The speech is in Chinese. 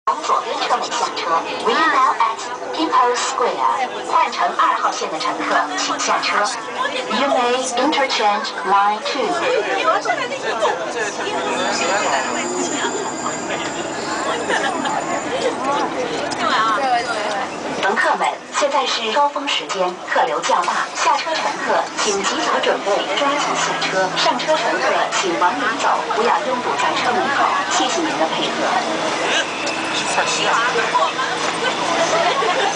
从左边车门下车。We now at People's Square。换乘2号线的乘客，请下车。You may interchange line 2。乘客们，现在是高峰时间，客流较大，下车乘客请及早准备，抓紧下车。上车乘客请往里走，不要拥堵在车门口。谢谢您的配合。